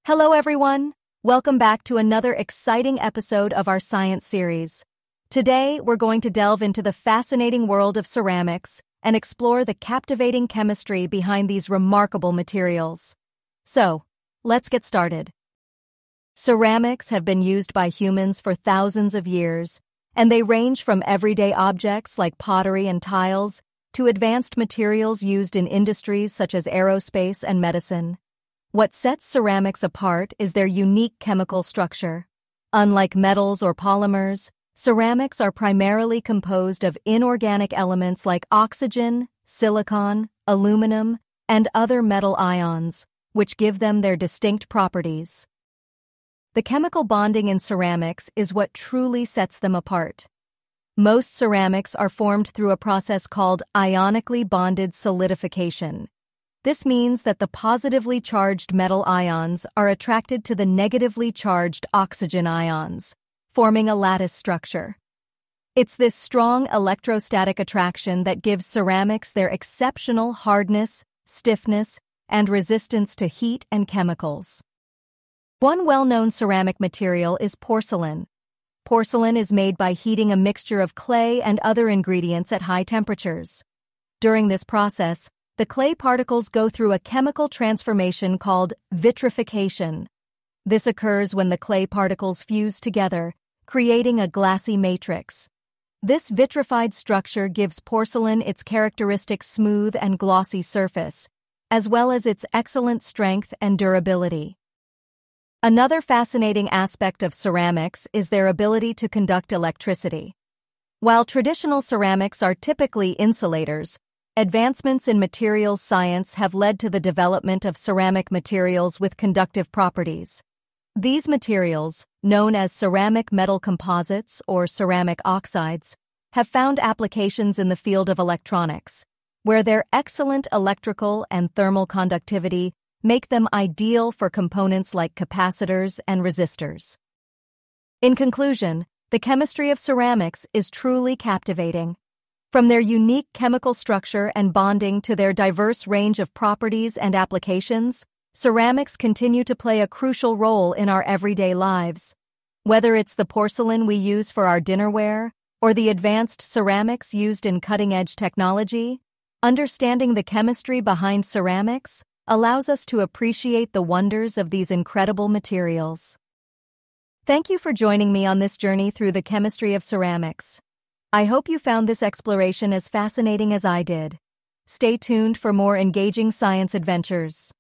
Hello everyone! Welcome back to another exciting episode of our science series. Today, we're going to delve into the fascinating world of ceramics and explore the captivating chemistry behind these remarkable materials. So, let's get started. Ceramics have been used by humans for thousands of years, and they range from everyday objects like pottery and tiles to advanced materials used in industries such as aerospace and medicine. What sets ceramics apart is their unique chemical structure. Unlike metals or polymers, ceramics are primarily composed of inorganic elements like oxygen, silicon, aluminum, and other metal ions, which give them their distinct properties. The chemical bonding in ceramics is what truly sets them apart. Most ceramics are formed through a process called ionically bonded solidification. This means that the positively charged metal ions are attracted to the negatively charged oxygen ions, forming a lattice structure. It's this strong electrostatic attraction that gives ceramics their exceptional hardness, stiffness, and resistance to heat and chemicals. One well-known ceramic material is porcelain. Porcelain is made by heating a mixture of clay and other ingredients at high temperatures. During this process, the clay particles go through a chemical transformation called vitrification. This occurs when the clay particles fuse together, creating a glassy matrix. This vitrified structure gives porcelain its characteristic smooth and glossy surface, as well as its excellent strength and durability. Another fascinating aspect of ceramics is their ability to conduct electricity. While traditional ceramics are typically insulators, advancements in materials science have led to the development of ceramic materials with conductive properties. These materials, known as ceramic metal composites or ceramic oxides, have found applications in the field of electronics, where their excellent electrical and thermal conductivity make them ideal for components like capacitors and resistors. In conclusion, the chemistry of ceramics is truly captivating. From their unique chemical structure and bonding to their diverse range of properties and applications, ceramics continue to play a crucial role in our everyday lives. Whether it's the porcelain we use for our dinnerware or the advanced ceramics used in cutting-edge technology, understanding the chemistry behind ceramics allows us to appreciate the wonders of these incredible materials. Thank you for joining me on this journey through the chemistry of ceramics. I hope you found this exploration as fascinating as I did. Stay tuned for more engaging science adventures.